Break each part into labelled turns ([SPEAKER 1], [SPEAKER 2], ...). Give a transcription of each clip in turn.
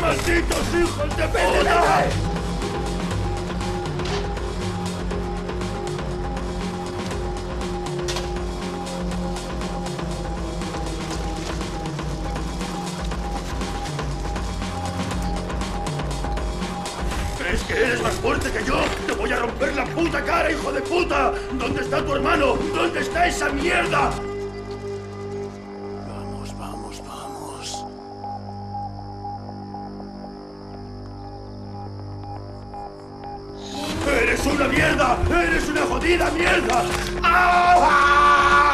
[SPEAKER 1] ¡Malditos hijos de puta! ¿Crees que eres más fuerte que yo? ¡Te voy a romper la puta cara, hijo de puta! ¿Dónde está tu hermano? ¿Dónde está esa mierda? Vamos, vamos, vamos. ¡Eres una mierda! ¡Eres una jodida mierda! ¡Ah!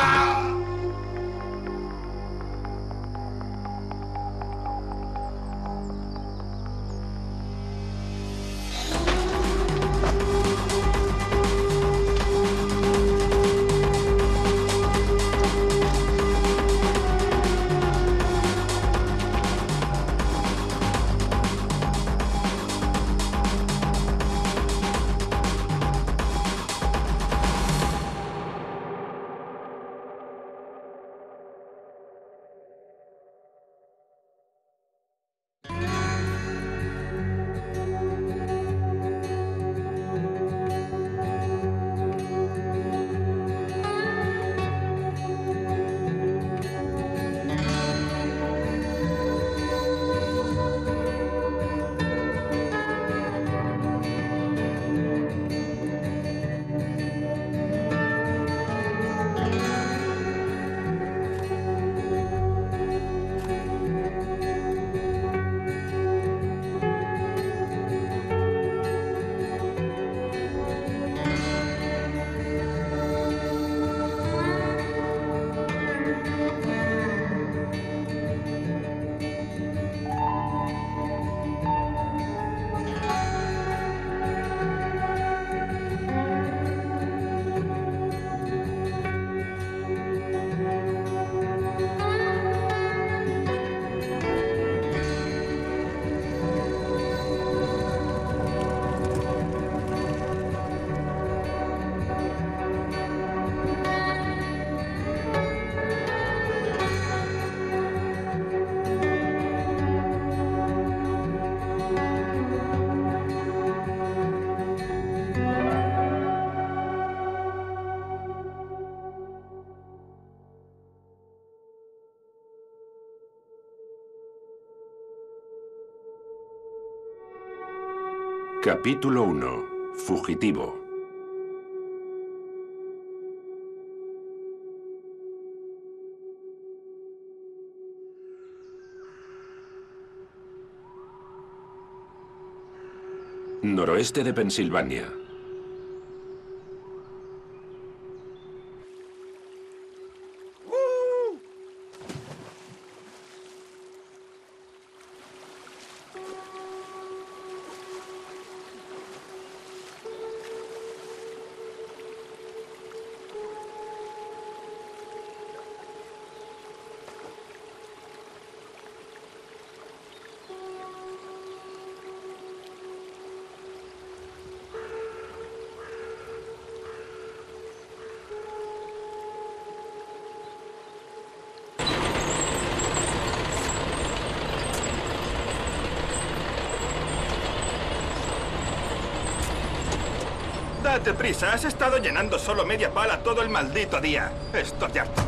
[SPEAKER 2] Capítulo 1. Fugitivo. Noroeste de Pensilvania.
[SPEAKER 3] Date prisa, has estado llenando solo media pala todo el maldito día. Estoy harto.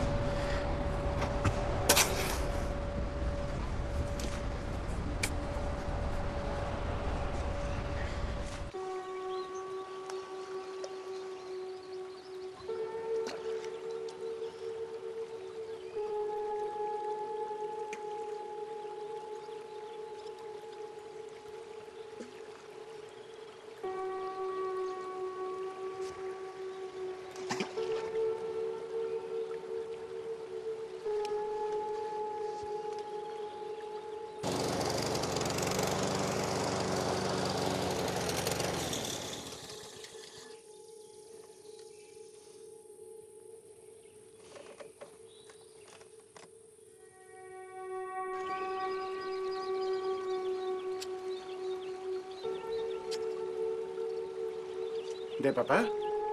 [SPEAKER 4] ¿De papá?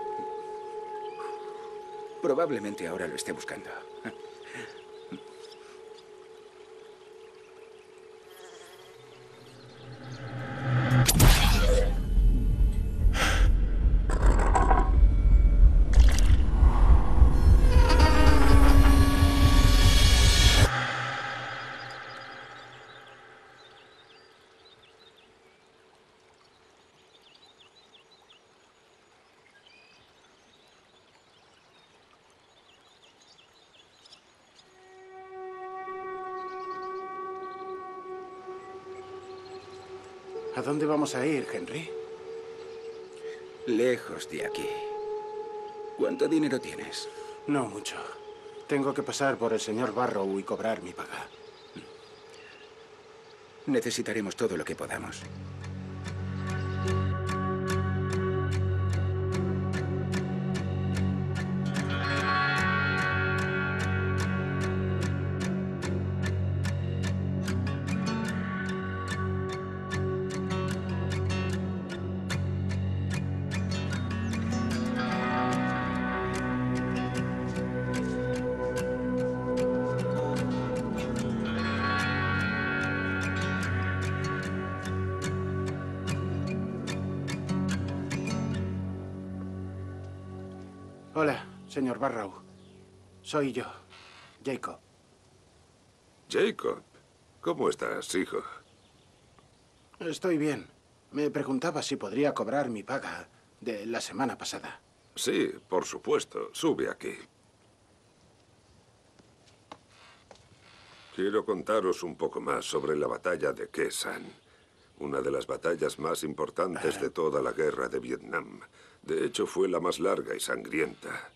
[SPEAKER 4] Probablemente ahora lo esté buscando. ¿A dónde vamos a ir, Henry?
[SPEAKER 5] Lejos de aquí. ¿Cuánto dinero tienes?
[SPEAKER 4] No mucho. Tengo que pasar por el señor Barrow y cobrar mi paga.
[SPEAKER 5] Necesitaremos todo lo que podamos.
[SPEAKER 4] Hola, señor Barrow. Soy yo, Jacob.
[SPEAKER 6] Jacob, ¿cómo estás, hijo?
[SPEAKER 4] Estoy bien. Me preguntaba si podría cobrar mi paga de la semana pasada.
[SPEAKER 6] Sí, por supuesto. Sube aquí. Quiero contaros un poco más sobre la batalla de Khe Sanh, una de las batallas más importantes de toda la guerra de Vietnam. De hecho, fue la más larga y sangrienta.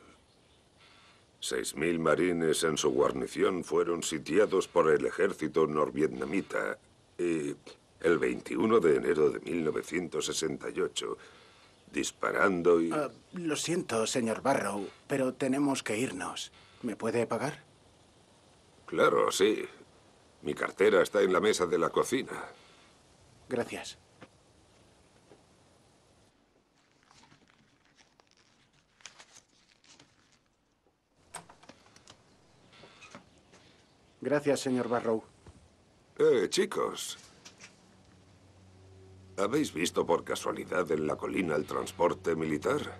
[SPEAKER 6] 6.000 marines en su guarnición fueron sitiados por el ejército norvietnamita y el 21 de enero de 1968, disparando y...
[SPEAKER 4] Lo siento, señor Barrow, pero tenemos que irnos. ¿Me puede pagar?
[SPEAKER 6] Claro, sí. Mi cartera está en la mesa de la cocina.
[SPEAKER 4] Gracias. Gracias, señor Barrow.
[SPEAKER 6] Chicos. ¿Habéis visto por casualidad en la colina el transporte militar?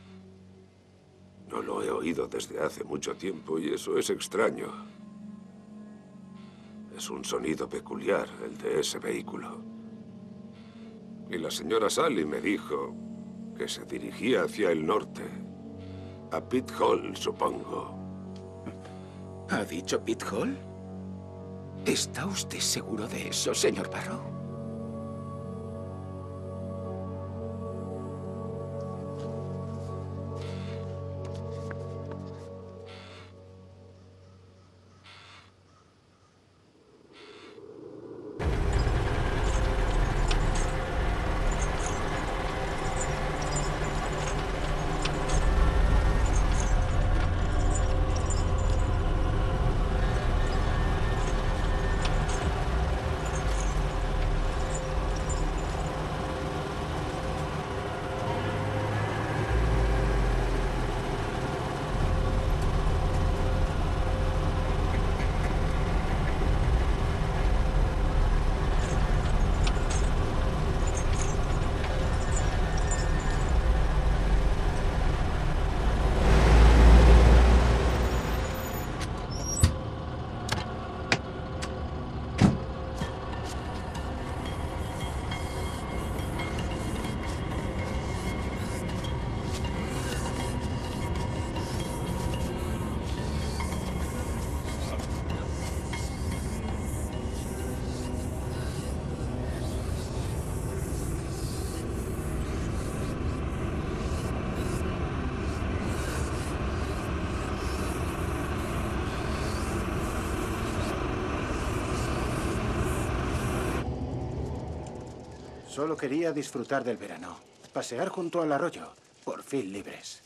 [SPEAKER 6] No lo he oído desde hace mucho tiempo y eso es extraño. Es un sonido peculiar, el de ese vehículo. Y la señora Sally me dijo que se dirigía hacia el norte. A Pit Hall, supongo.
[SPEAKER 5] ¿Ha dicho Pit Hall? ¿Está usted seguro de eso, señor Barrow?
[SPEAKER 4] Solo quería disfrutar del verano. Pasear junto al arroyo. Por fin libres.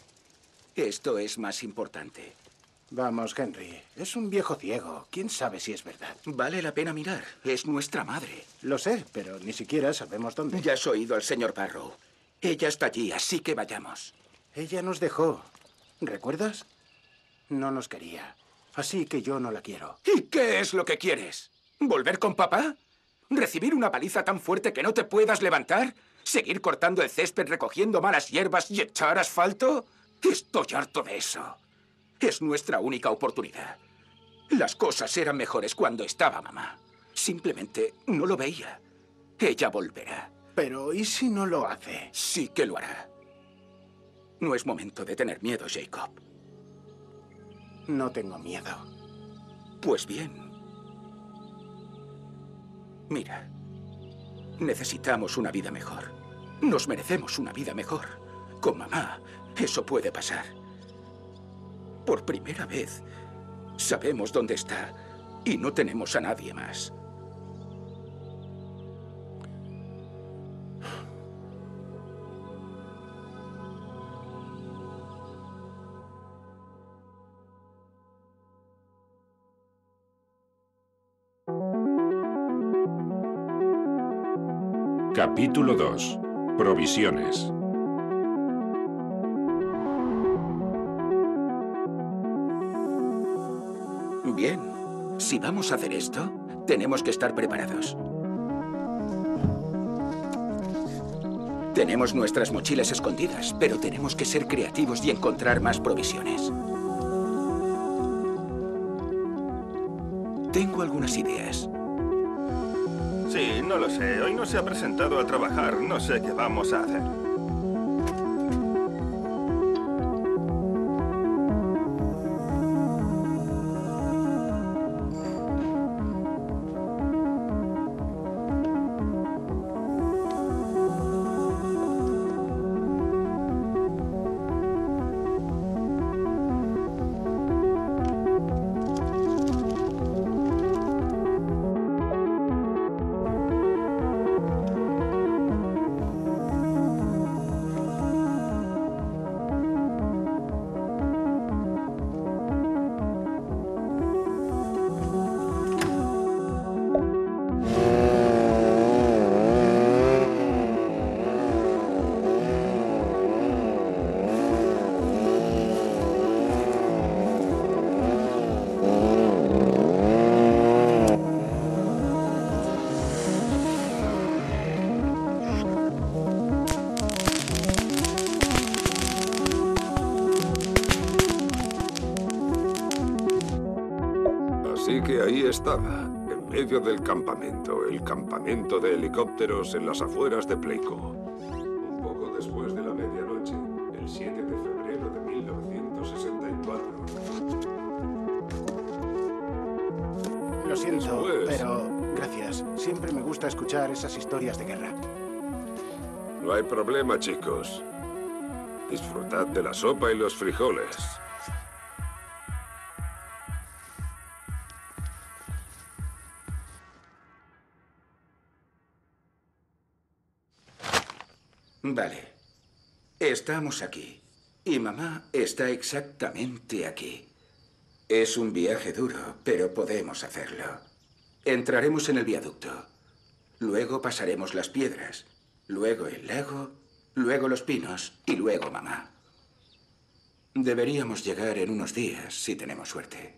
[SPEAKER 5] Esto es más importante.
[SPEAKER 4] Vamos, Henry. Es un viejo ciego. ¿Quién sabe si es verdad?
[SPEAKER 5] Vale la pena mirar. Es nuestra madre.
[SPEAKER 4] Lo sé, pero ni siquiera sabemos dónde.
[SPEAKER 5] Ya has oído al señor Barrow. Ella está allí, así que vayamos.
[SPEAKER 4] Ella nos dejó. ¿Recuerdas? No nos quería. Así que yo no la quiero.
[SPEAKER 5] ¿Y qué es lo que quieres? ¿Volver con papá? ¿Recibir una paliza tan fuerte que no te puedas levantar? ¿Seguir cortando el césped, recogiendo malas hierbas y echar asfalto? Estoy harto de eso. Es nuestra única oportunidad. Las cosas eran mejores cuando estaba mamá. Simplemente no lo veía. Ella volverá.
[SPEAKER 4] Pero, ¿y si no lo hace?
[SPEAKER 5] Sí que lo hará. No es momento de tener miedo, Jacob.
[SPEAKER 4] No tengo miedo.
[SPEAKER 5] Pues bien. Mira. Necesitamos una vida mejor. Nos merecemos una vida mejor. Con mamá, eso puede pasar. Por primera vez, sabemos dónde está y no tenemos a nadie más.
[SPEAKER 2] Capítulo 2. Provisiones.
[SPEAKER 5] Bien, si vamos a hacer esto, tenemos que estar preparados. Tenemos nuestras mochilas escondidas, pero tenemos que ser creativos y encontrar más provisiones. Tengo algunas ideas.
[SPEAKER 3] Sí, no lo sé. Hoy no se ha presentado a trabajar. No sé qué vamos a hacer.
[SPEAKER 6] Así que ahí estaba, en medio del campamento, el campamento de helicópteros en las afueras de Pleiku. Un poco después de la medianoche, el 7 de febrero de 1964.
[SPEAKER 4] Lo siento,
[SPEAKER 6] Después.
[SPEAKER 4] pero gracias. Siempre me gusta escuchar esas historias de guerra.
[SPEAKER 6] No hay problema, chicos. Disfrutad de la sopa y los frijoles.
[SPEAKER 5] Vale. Estamos aquí. Y mamá está exactamente aquí. Es un viaje duro, pero podemos hacerlo. Entraremos en el viaducto. Luego pasaremos las piedras. Luego el lago. Luego los pinos. Y luego mamá. Deberíamos llegar en unos días, si tenemos suerte.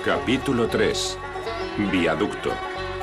[SPEAKER 2] Capítulo 3. Viaducto.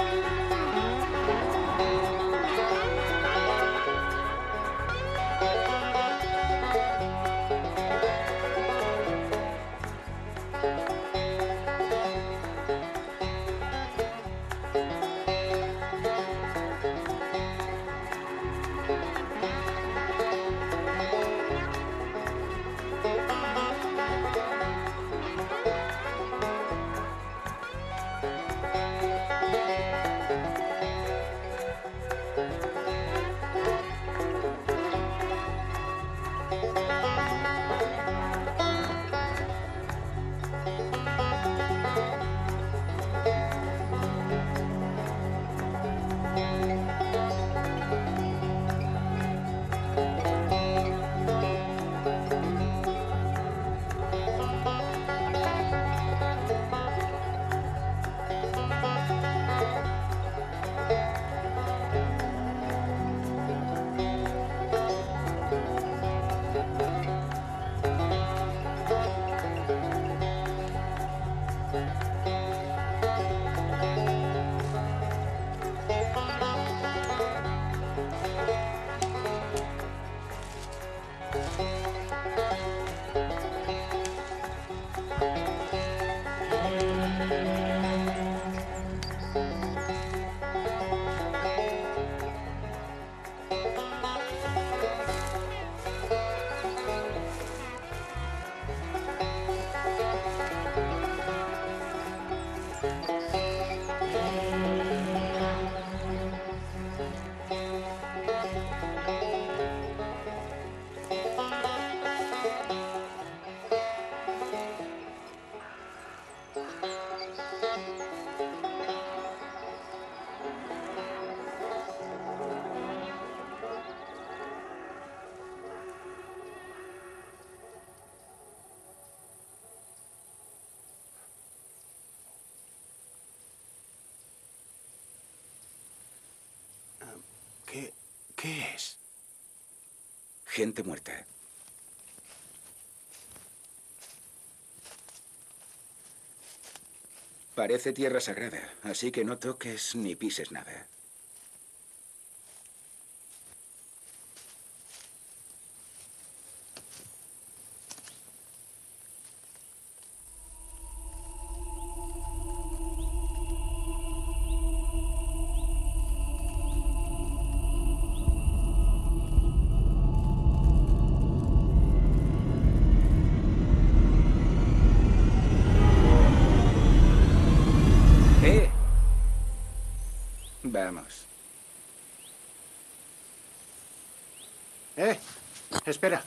[SPEAKER 4] ¿Qué es?
[SPEAKER 5] Gente muerta. Parece tierra sagrada, así que no toques ni pises nada. Vamos.
[SPEAKER 4] Espera.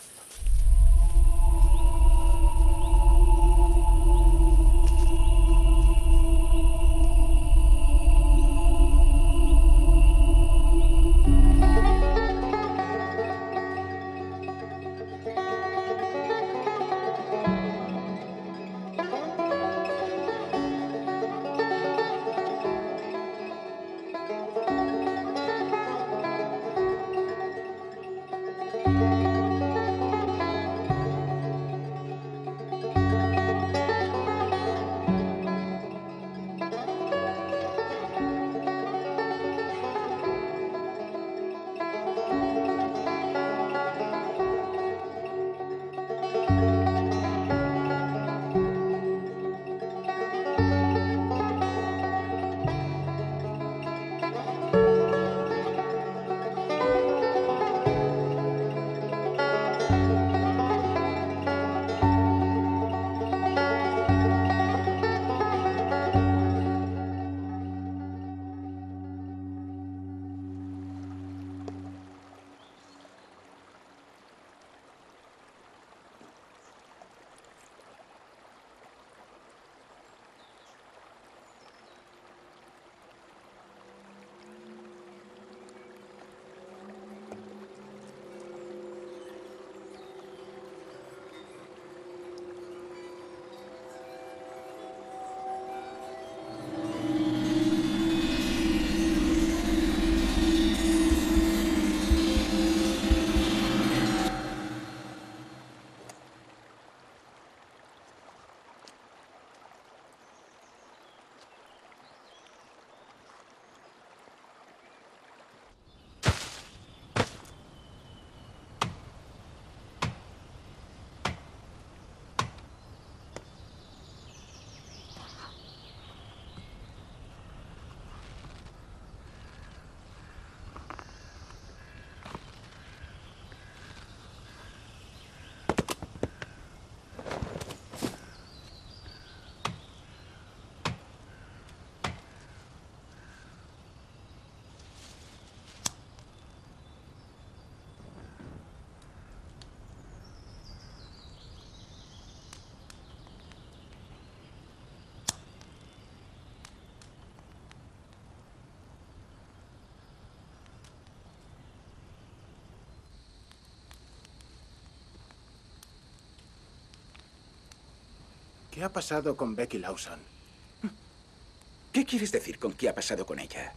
[SPEAKER 4] ¿Qué ha pasado con Becky Lawson?
[SPEAKER 5] ¿Qué quieres decir con qué ha pasado con ella?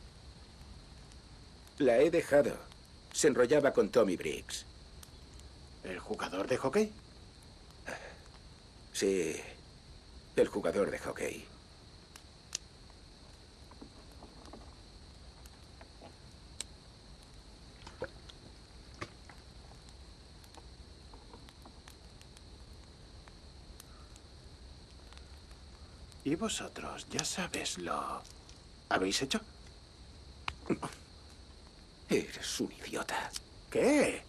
[SPEAKER 5] La he dejado. Se enrollaba con Tommy Briggs.
[SPEAKER 4] ¿El jugador de hockey?
[SPEAKER 5] Sí, el jugador de hockey.
[SPEAKER 4] ¿Y vosotros, ya sabes, lo habéis hecho?
[SPEAKER 5] Eres un idiota.
[SPEAKER 4] ¿Qué?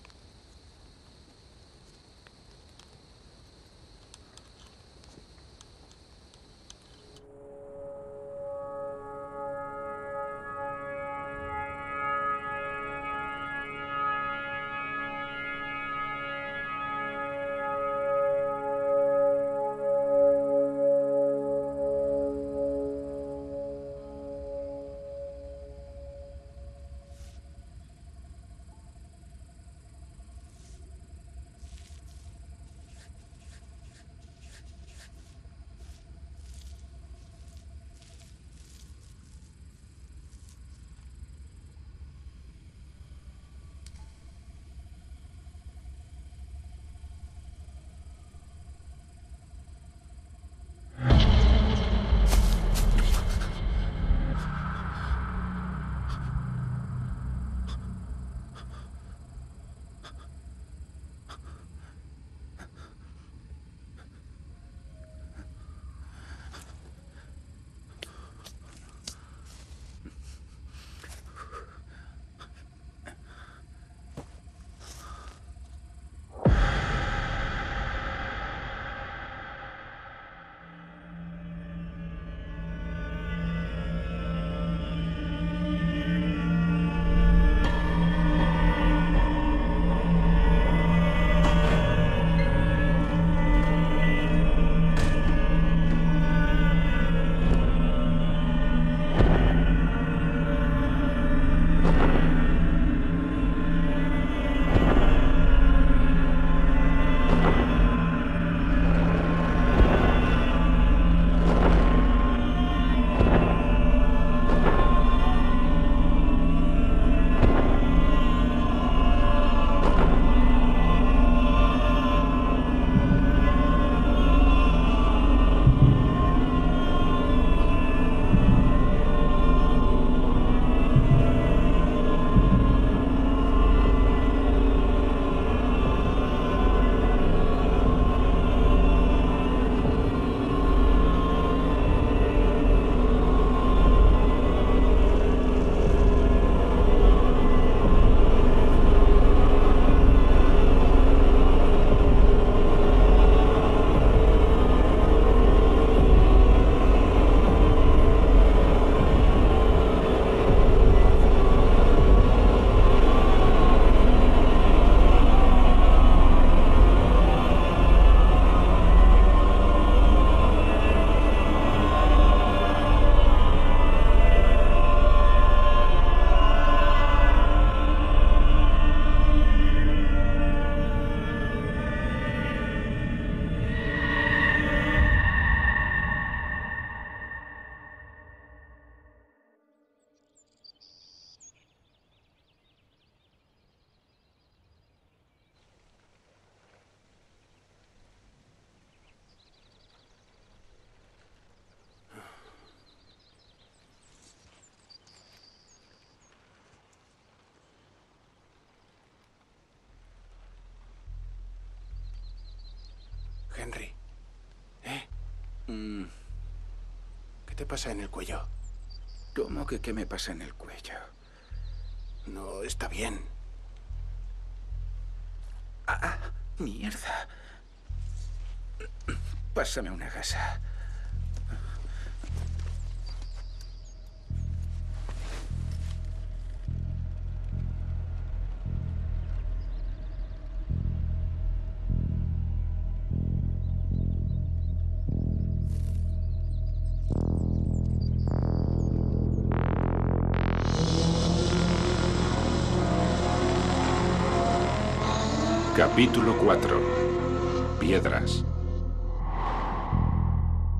[SPEAKER 4] Henry. ¿Qué te pasa en el cuello?
[SPEAKER 5] ¿Cómo que qué me pasa en el cuello?
[SPEAKER 4] No está bien.
[SPEAKER 5] Mierda. Pásame una gasa.
[SPEAKER 2] Capítulo 4. Piedras.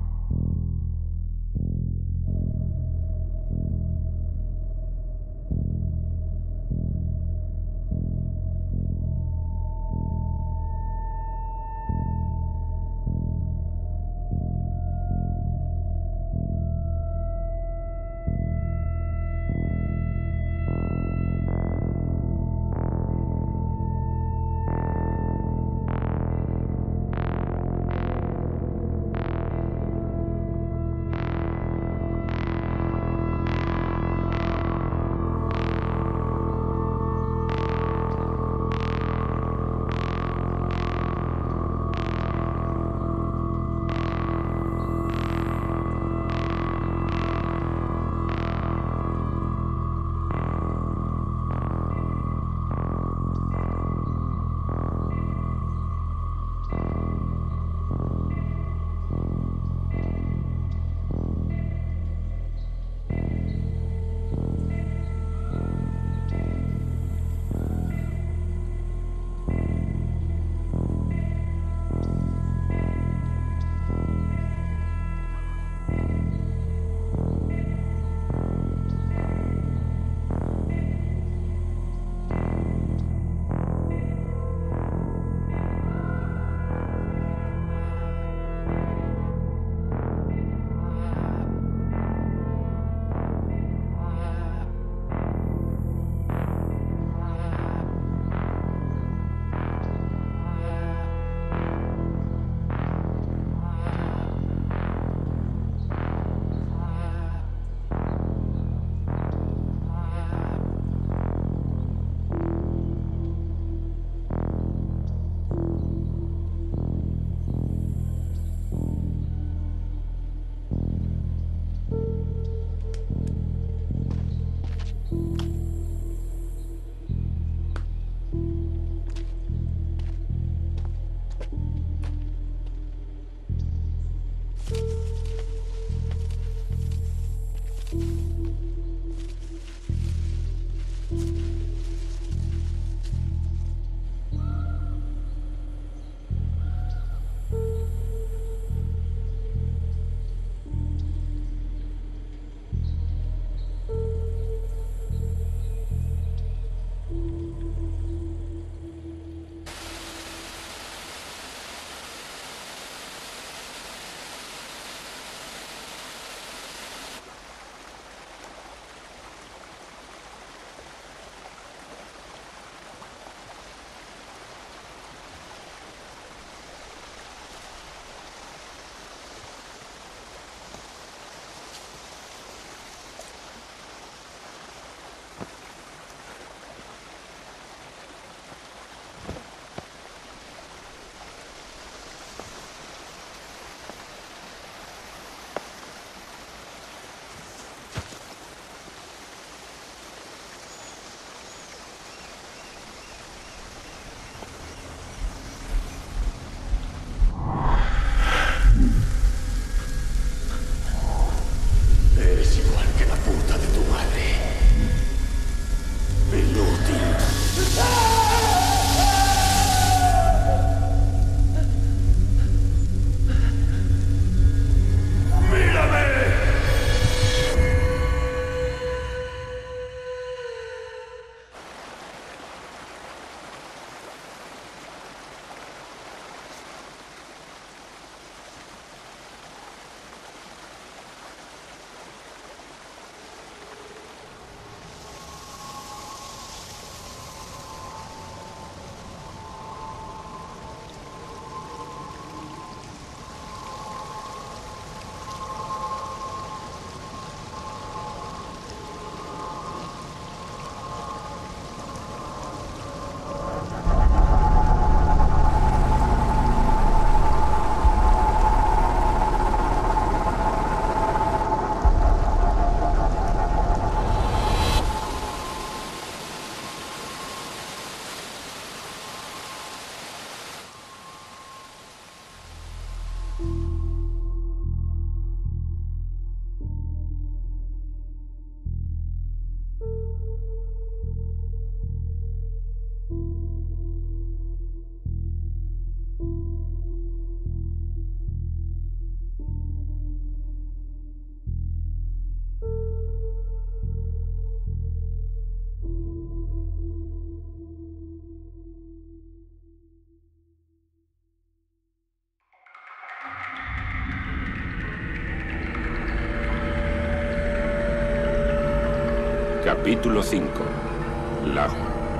[SPEAKER 2] Capítulo 5. Lago.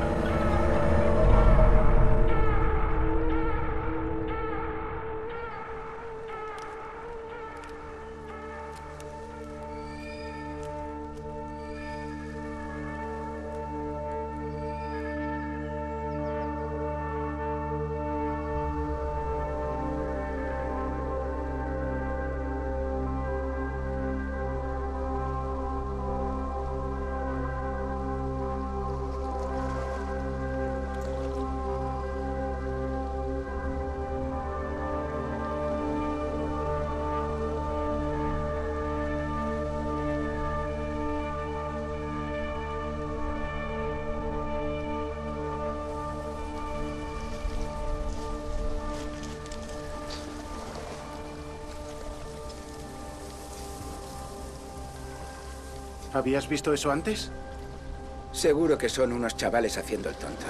[SPEAKER 4] ¿Habías visto eso antes?
[SPEAKER 5] Seguro que son unos chavales haciendo el tonto.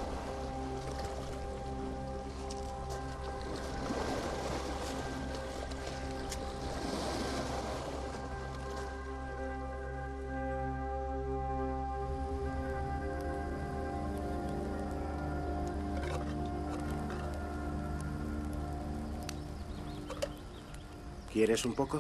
[SPEAKER 4] ¿Quieres un poco?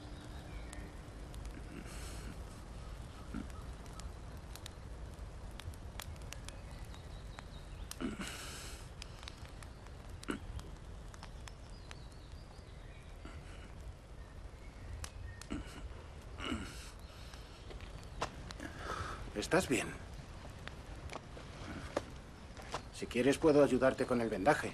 [SPEAKER 4] ¿Estás bien? Si quieres, puedo ayudarte con el vendaje.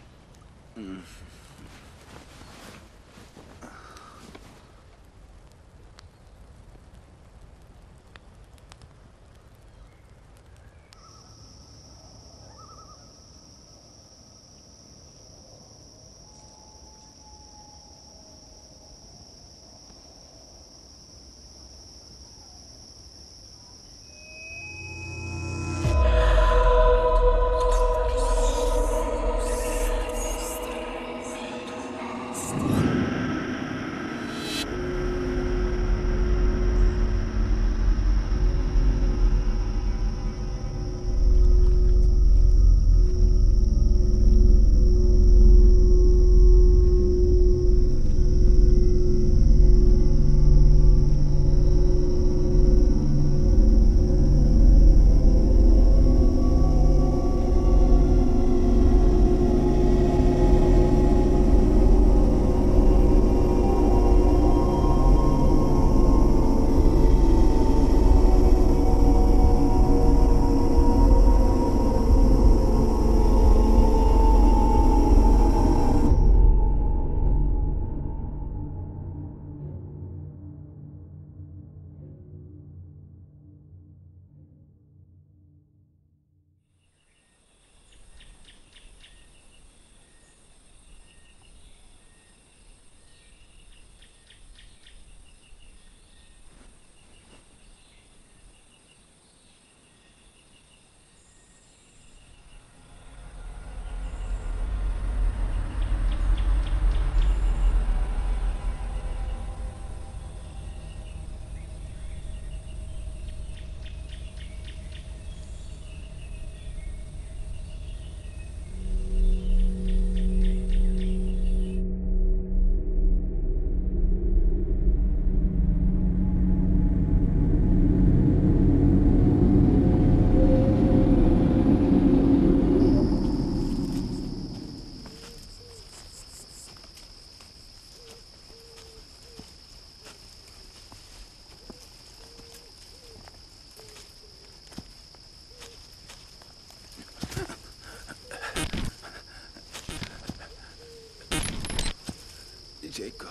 [SPEAKER 5] Jacob.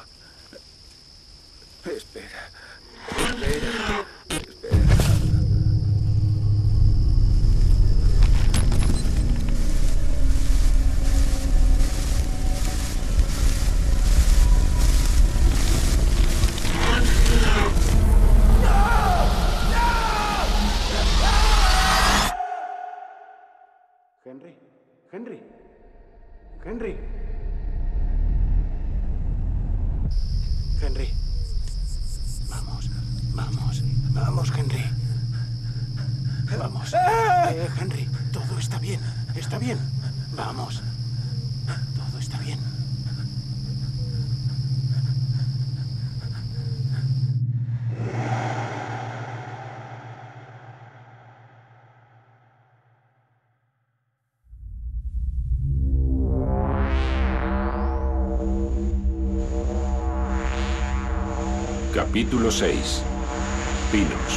[SPEAKER 5] Espera. Espera. Espera.
[SPEAKER 4] Henry. Henry. Henry. Henry. Vamos, vamos, vamos, Henry. Vamos. Henry, todo está bien. Está bien. Vamos. Todo está bien.
[SPEAKER 2] Capítulo 6. Pinos.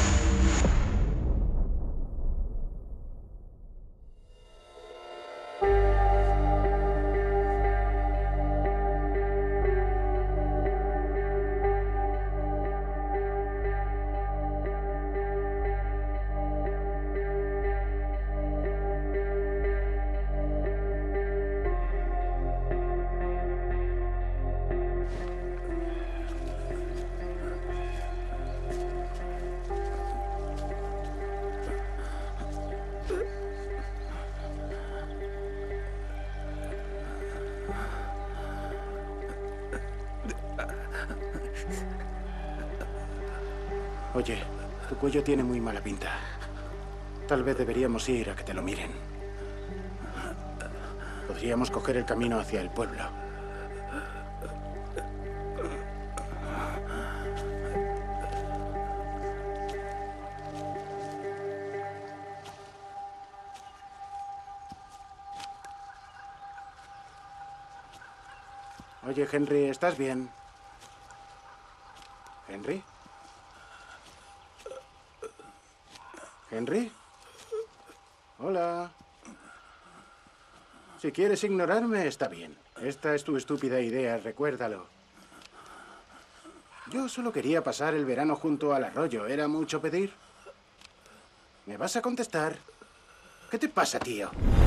[SPEAKER 4] Oye, tu cuello tiene muy mala pinta. Tal vez deberíamos ir a que te lo miren. Podríamos coger el camino hacia el pueblo. Oye, Henry, ¿estás bien? ¿Henry? ¿Henry? Hola. Si quieres ignorarme, está bien. Esta es tu estúpida idea, recuérdalo. Yo solo quería pasar el verano junto al arroyo. ¿Era mucho pedir? ¿Me vas a contestar? ¿Qué te pasa, tío?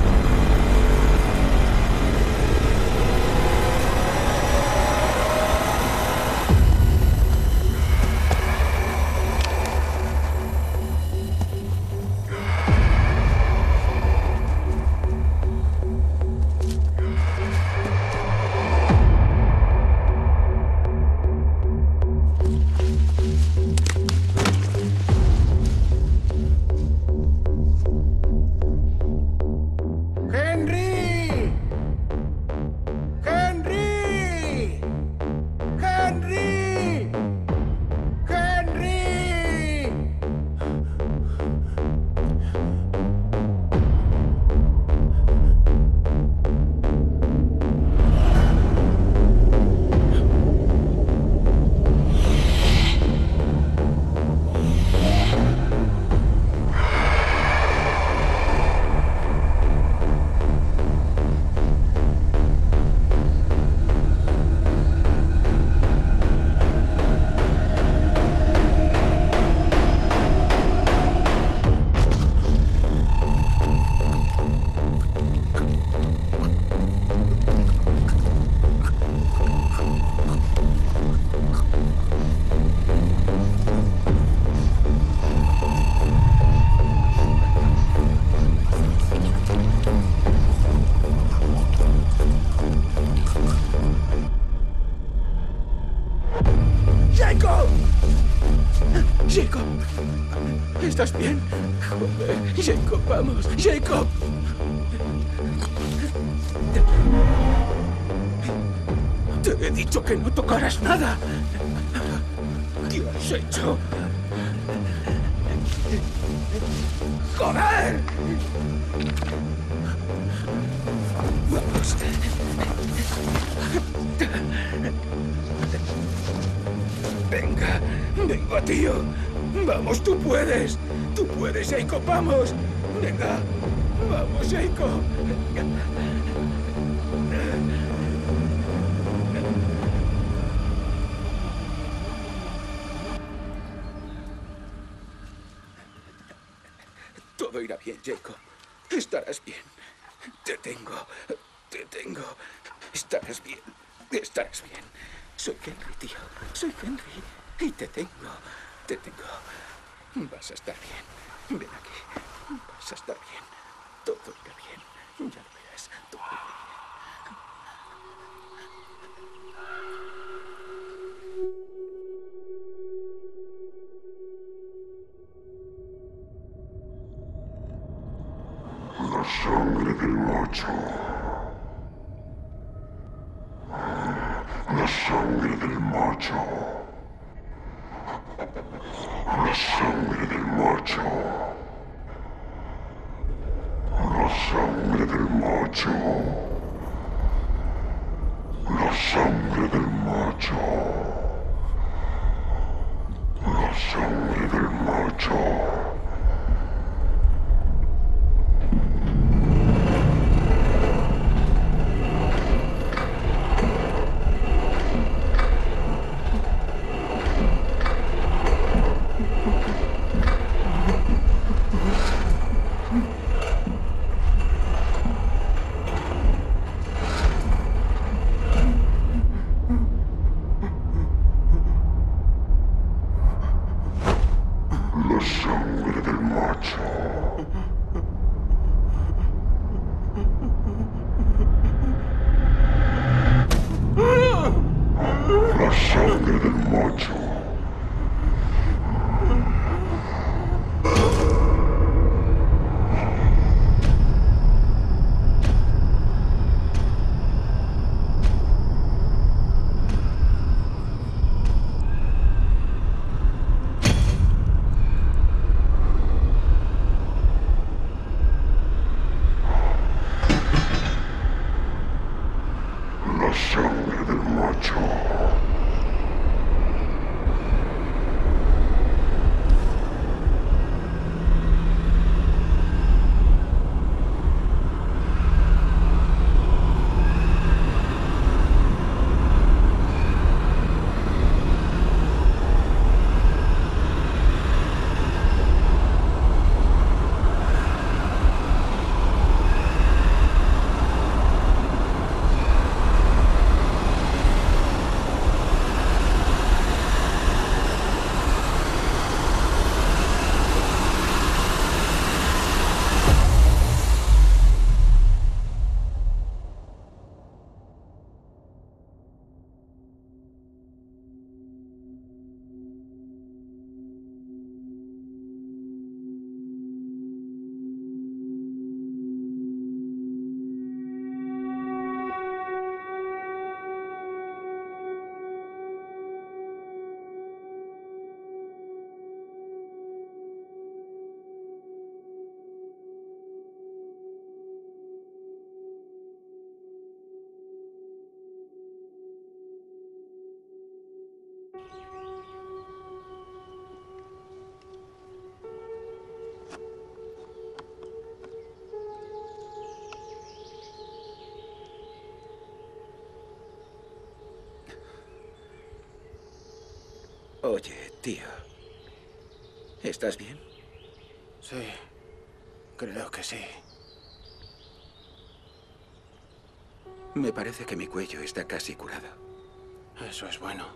[SPEAKER 5] ¡Jacob! ¿Estás bien? Joder, Jacob, vamos. ¡Jacob! Te he dicho que no tocaras nada. ¿Qué has hecho? ¡Joder! Vamos. Venga, venga, tío. Vamos, tú puedes. Tú puedes, Jacob, vamos. Venga, vamos, Jacob. Todo irá bien, Jacob. Estarás bien. Te tengo. Te tengo. Estarás bien. Estarás bien. Soy Henry, tío. Soy Henry. Y te tengo. Te tengo. Vas a estar bien. Ven aquí. Vas a estar bien. Todo irá bien. Ya lo verás. Todo irá bien.
[SPEAKER 7] sangre del macho. La sangre del macho. La sangre del macho. La sangre del macho. La sangre del macho. La sangre del macho. La sangre del macho. La sangre del macho. La sangre del macho.
[SPEAKER 5] Oye, tío. ¿Estás bien?
[SPEAKER 4] Sí, creo que sí.
[SPEAKER 5] Me parece que mi cuello está casi curado.
[SPEAKER 4] Eso es bueno.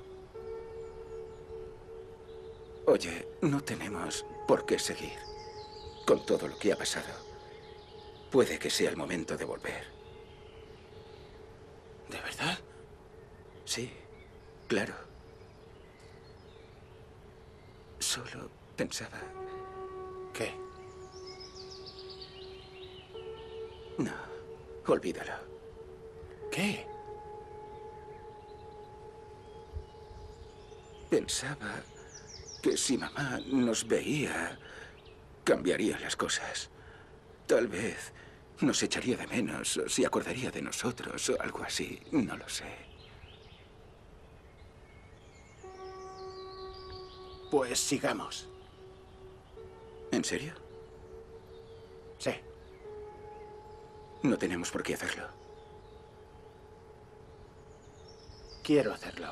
[SPEAKER 5] Oye, no tenemos por qué seguir con todo lo que ha pasado. Puede que sea el momento de volver.
[SPEAKER 4] ¿De verdad?
[SPEAKER 5] Sí, claro. Solo pensaba...
[SPEAKER 4] ¿Qué?
[SPEAKER 5] No, olvídalo.
[SPEAKER 4] ¿Qué?
[SPEAKER 5] Pensaba que si mamá nos veía, cambiarían las cosas. Tal vez nos echaría de menos, o se acordaría de nosotros, o algo así. No lo sé.
[SPEAKER 4] Pues sigamos.
[SPEAKER 5] ¿En serio?
[SPEAKER 4] Sí.
[SPEAKER 5] No tenemos por qué hacerlo.
[SPEAKER 4] Quiero hacerlo.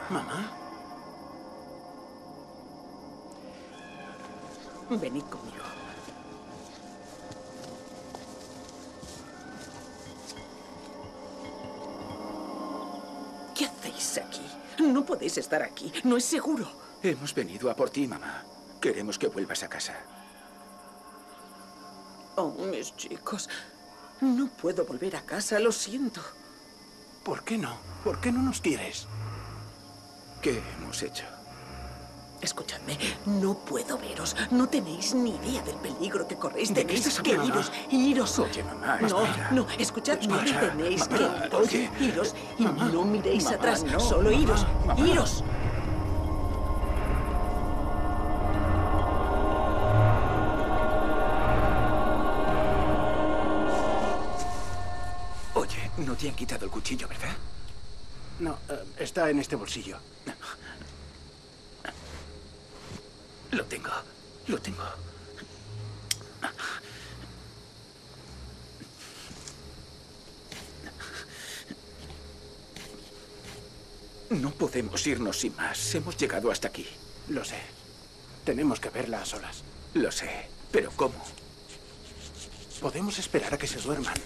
[SPEAKER 4] ¿Mamá?
[SPEAKER 8] Venid conmigo. ¿Qué hacéis aquí? No podéis estar aquí. No es seguro.
[SPEAKER 5] Hemos venido a por ti, mamá. Queremos que vuelvas a casa.
[SPEAKER 8] Oh, mis chicos. No puedo volver a casa, lo siento.
[SPEAKER 4] ¿Por qué no? ¿Por qué no nos quieres?
[SPEAKER 5] ¿Qué hemos hecho?
[SPEAKER 8] Escuchadme, no puedo veros. No tenéis ni idea del peligro que corréis.
[SPEAKER 5] ¿De qué
[SPEAKER 8] Tenéis
[SPEAKER 5] estás
[SPEAKER 8] que
[SPEAKER 5] hablando?
[SPEAKER 8] iros.
[SPEAKER 5] Oye, mamá,
[SPEAKER 8] No,
[SPEAKER 5] espera.
[SPEAKER 8] no, escuchadme.
[SPEAKER 5] Escucha,
[SPEAKER 8] Tenéis
[SPEAKER 5] mamá,
[SPEAKER 8] que
[SPEAKER 5] oye.
[SPEAKER 8] iros y no miréis
[SPEAKER 5] mamá,
[SPEAKER 8] atrás.
[SPEAKER 5] no,
[SPEAKER 8] Solo
[SPEAKER 5] mamá,
[SPEAKER 8] iros.
[SPEAKER 5] mamá.
[SPEAKER 8] Iros.
[SPEAKER 5] Oye, no te han quitado el cuchillo, ¿verdad?
[SPEAKER 4] No, está en este bolsillo.
[SPEAKER 5] Lo tengo. Lo tengo. No podemos irnos sin más. Hemos llegado hasta aquí.
[SPEAKER 4] Lo sé. Tenemos que verla a solas.
[SPEAKER 5] Lo sé. ¿Pero cómo?
[SPEAKER 4] Podemos esperar a que se duerman.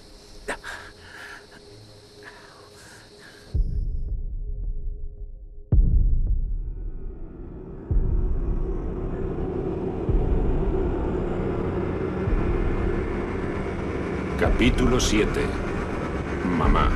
[SPEAKER 2] Capítulo 7. Mamá.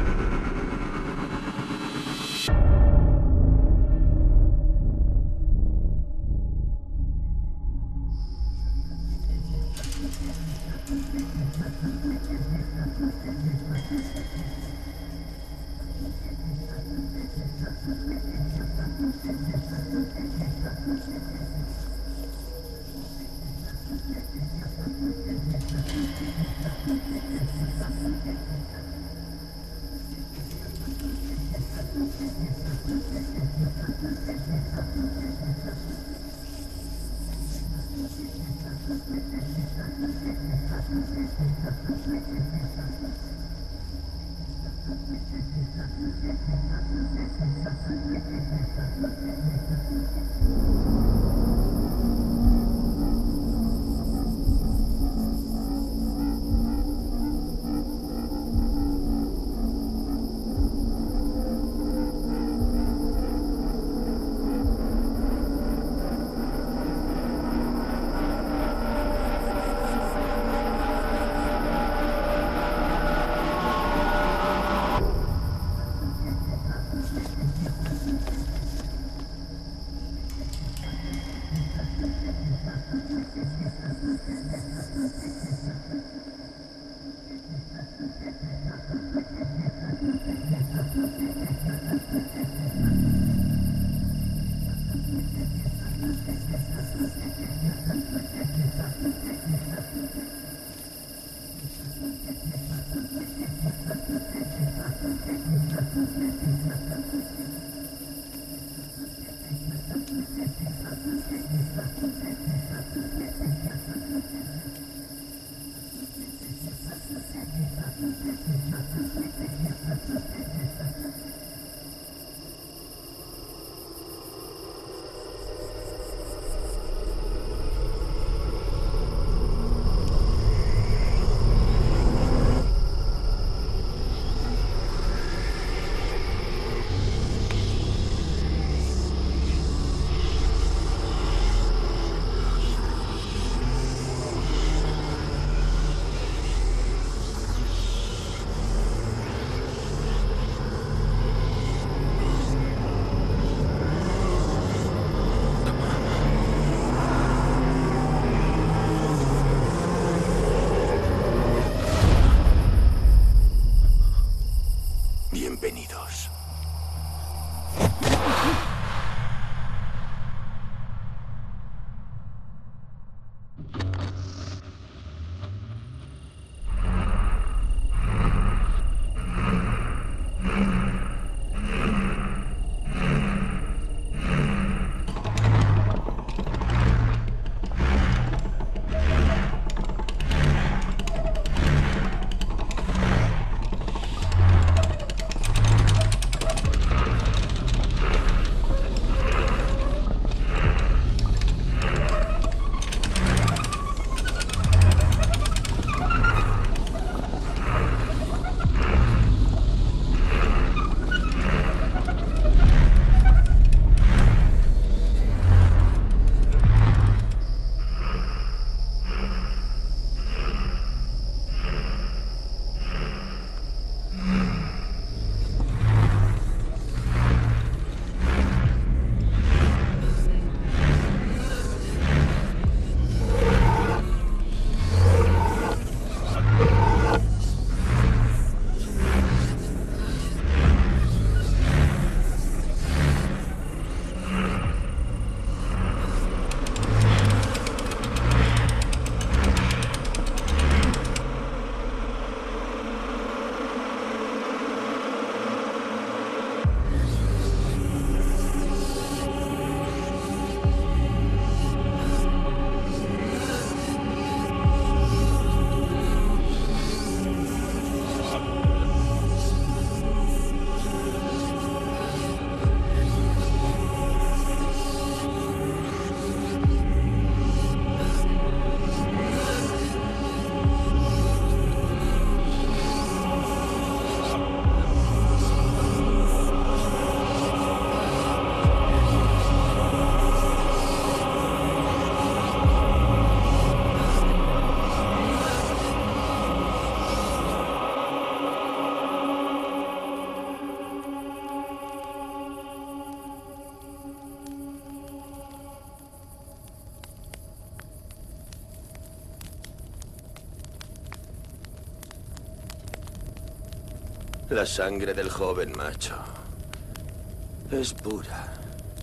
[SPEAKER 9] La sangre del joven macho es pura.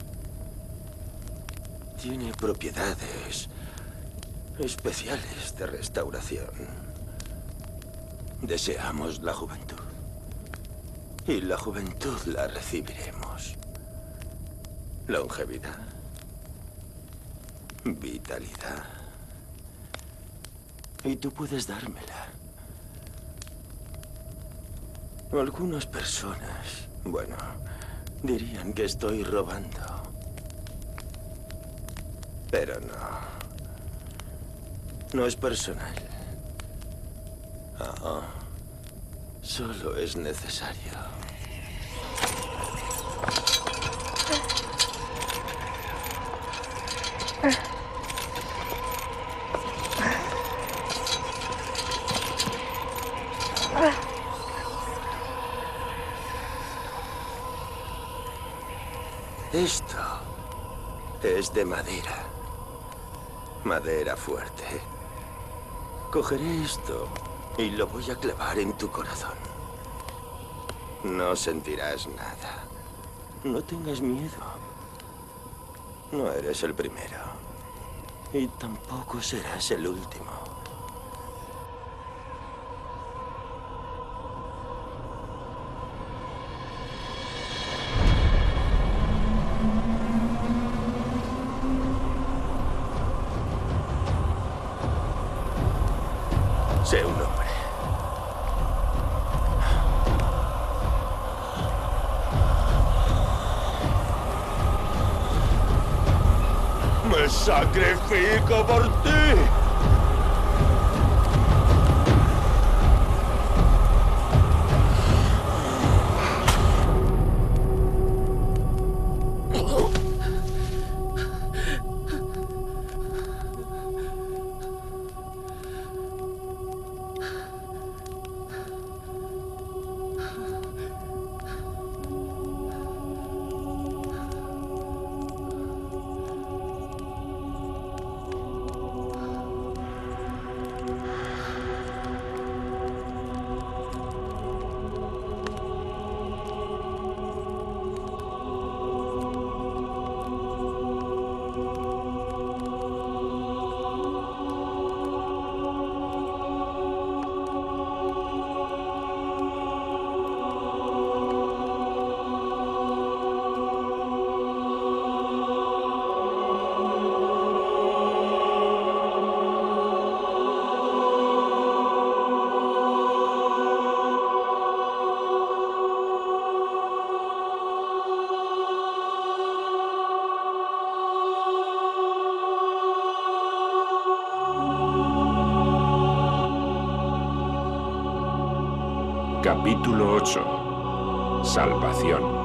[SPEAKER 9] Tiene propiedades especiales de restauración. Deseamos la juventud. Y la juventud la recibiremos. Longevidad. Vitalidad. Y tú puedes dármela. Algunas personas, bueno, dirían que estoy robando. Pero no. No es personal. Solo es necesario. Esto es de madera. Madera fuerte. Cogeré esto y lo voy a clavar en tu corazón. No sentirás nada. No tengas miedo. No eres el primero. Y tampoco serás el último. Sé un hombre. ¡Me sacrifico por ti!
[SPEAKER 2] Capítulo 8. Salvación.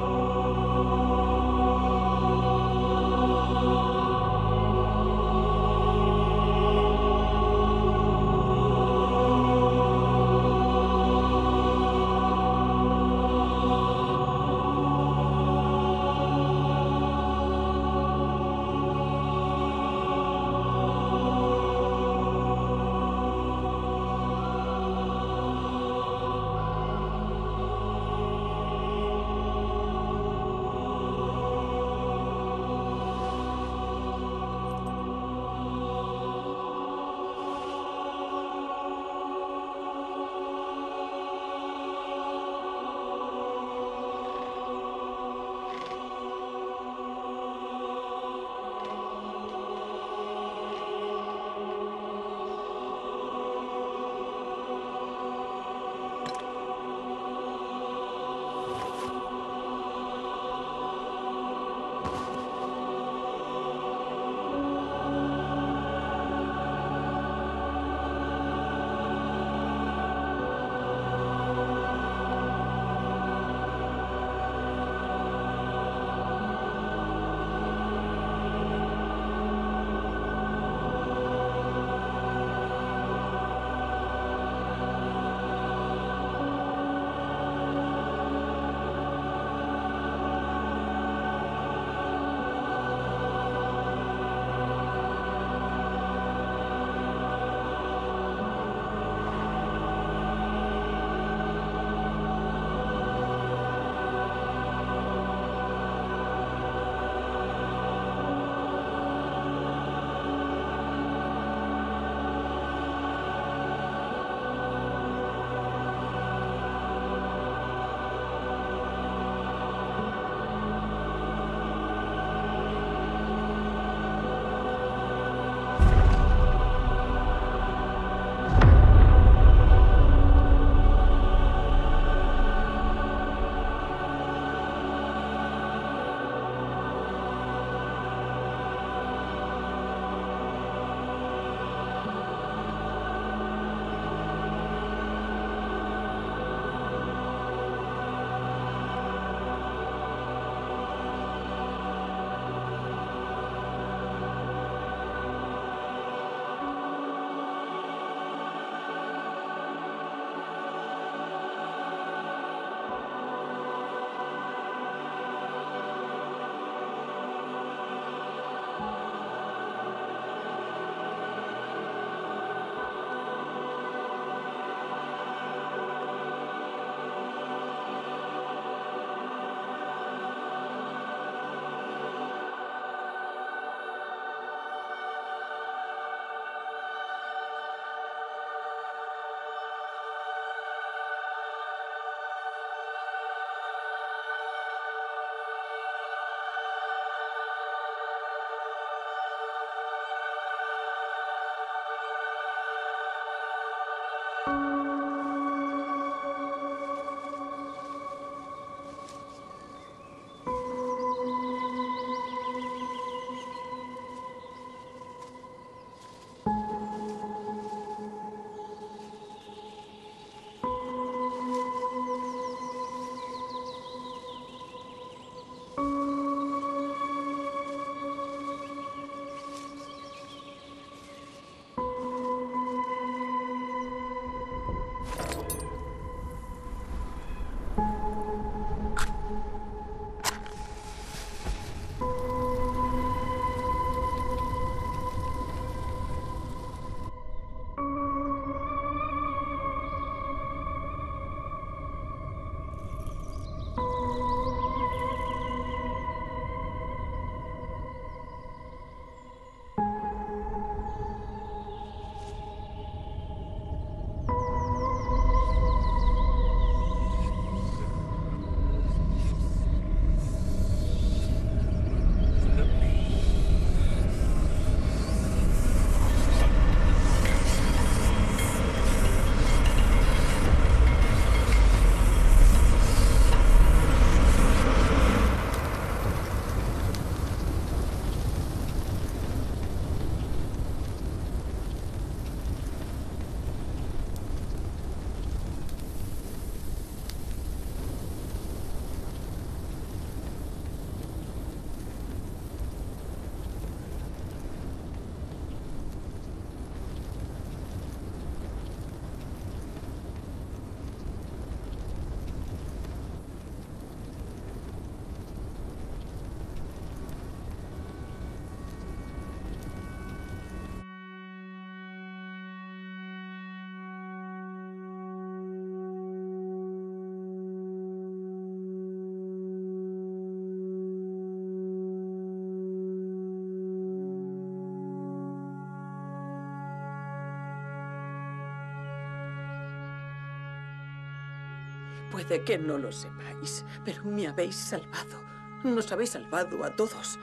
[SPEAKER 8] Puede que no lo sepáis, pero me habéis salvado. Nos habéis salvado a todos.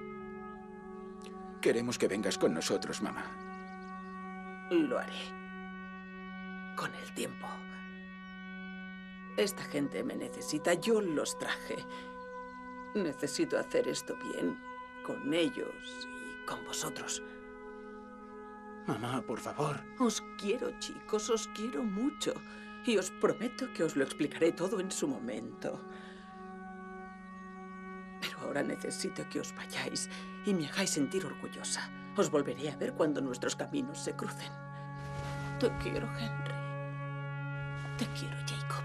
[SPEAKER 5] Queremos que vengas con nosotros, mamá.
[SPEAKER 8] Lo haré. Con el tiempo. Esta gente me necesita. Yo los traje. Necesito hacer esto bien. Con ellos y con vosotros.
[SPEAKER 4] Mamá, por favor.
[SPEAKER 8] Os quiero, chicos. Os quiero mucho. Y os prometo que os lo explicaré todo en su momento. Pero ahora necesito que os vayáis y me hagáis sentir orgullosa. Os volveré a ver cuando nuestros caminos se crucen. Te quiero, Henry. Te quiero, Jacob.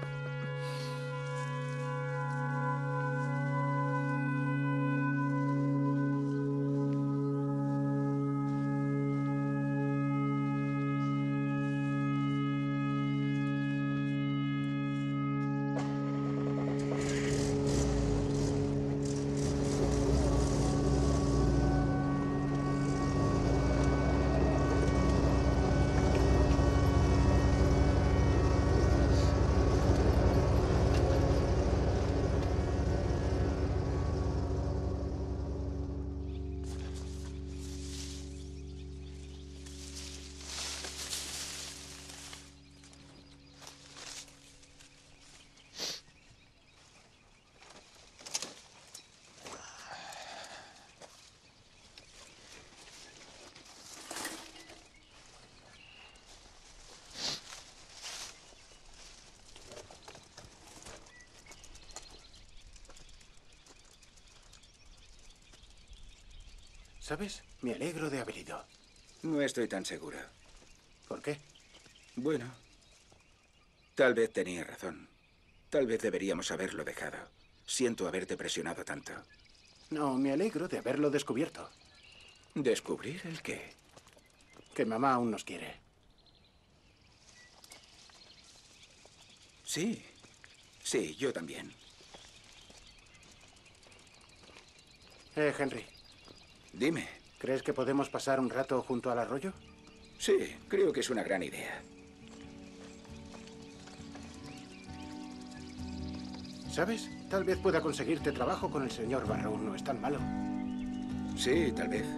[SPEAKER 4] ¿Sabes? Me alegro de haber ido.
[SPEAKER 5] No estoy tan seguro.
[SPEAKER 4] ¿Por qué?
[SPEAKER 5] Bueno, tal vez tenía razón. Tal vez deberíamos haberlo dejado. Siento haberte presionado tanto.
[SPEAKER 4] No, me alegro de haberlo descubierto.
[SPEAKER 5] ¿Descubrir el qué?
[SPEAKER 4] Que mamá aún nos quiere.
[SPEAKER 5] Sí. Sí, yo también.
[SPEAKER 4] Henry.
[SPEAKER 5] Dime.
[SPEAKER 4] ¿Crees que podemos pasar un rato junto al arroyo?
[SPEAKER 5] Sí, creo que es una gran idea.
[SPEAKER 4] ¿Sabes? Tal vez pueda conseguirte trabajo con el señor Barrow. No es tan malo.
[SPEAKER 5] Sí, tal vez.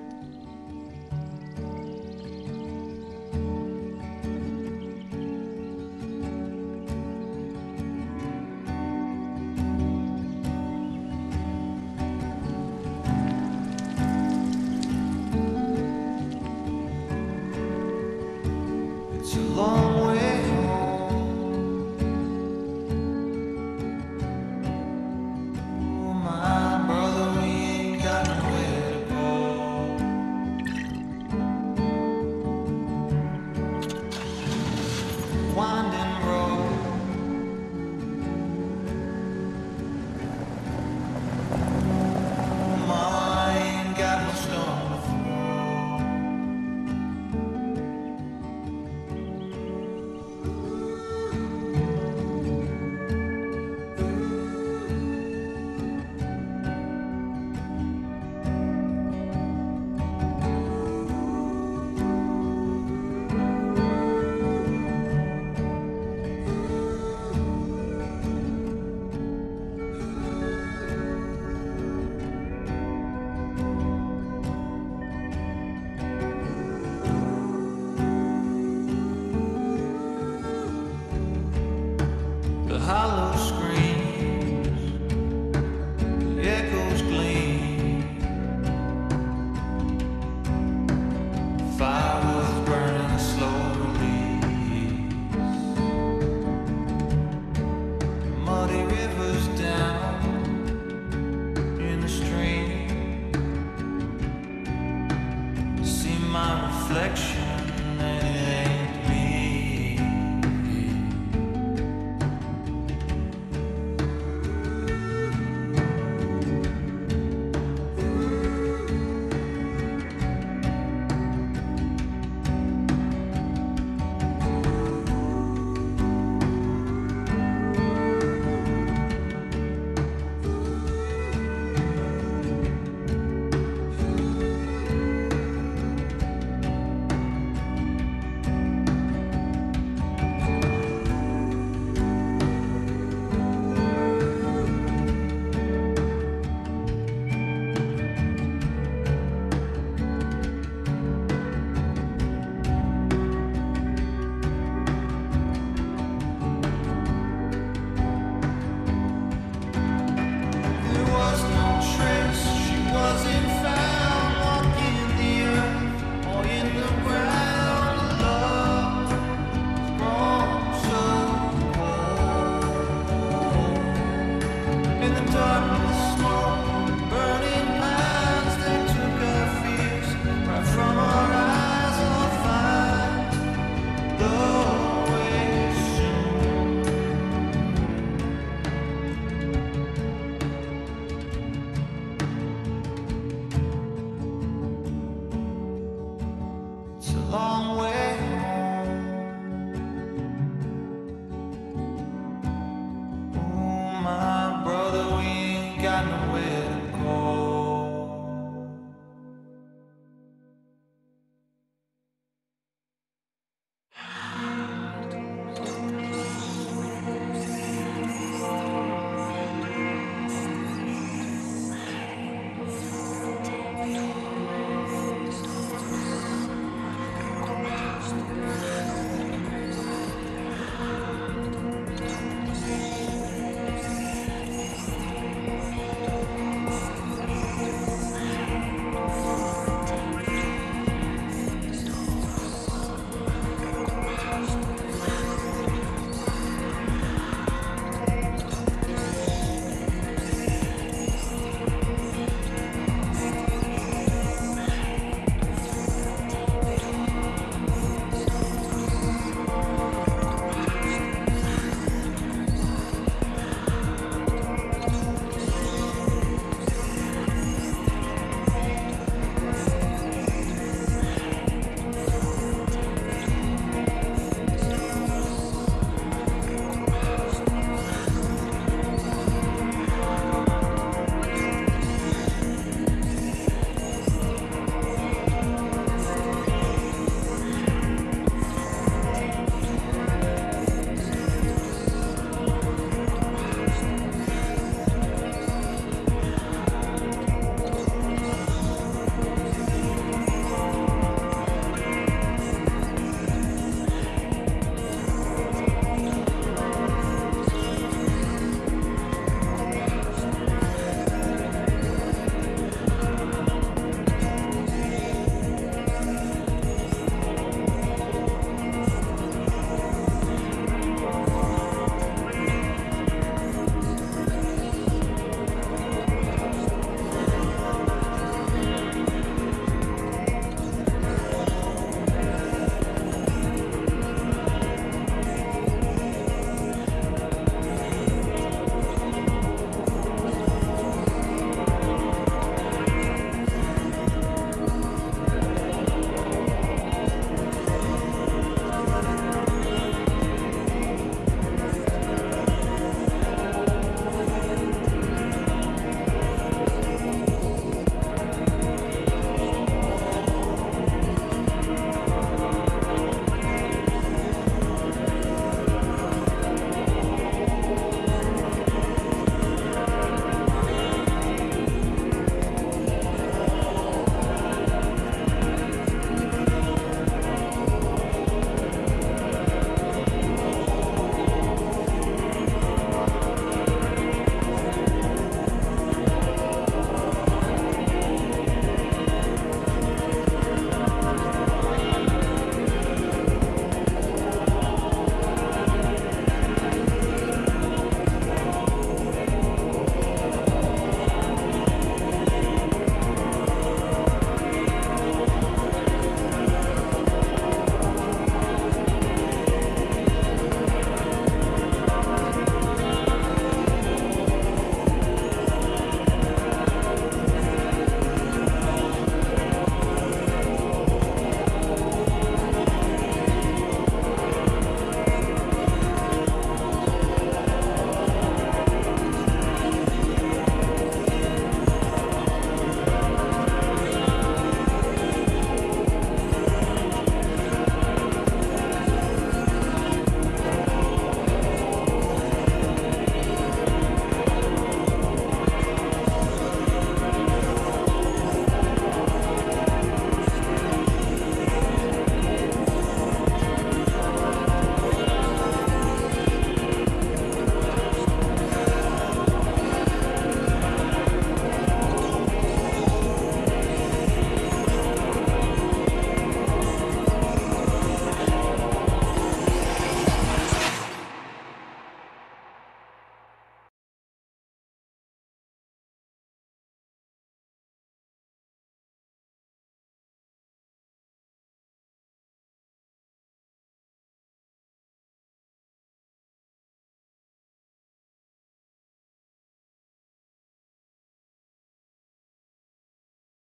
[SPEAKER 10] reflection.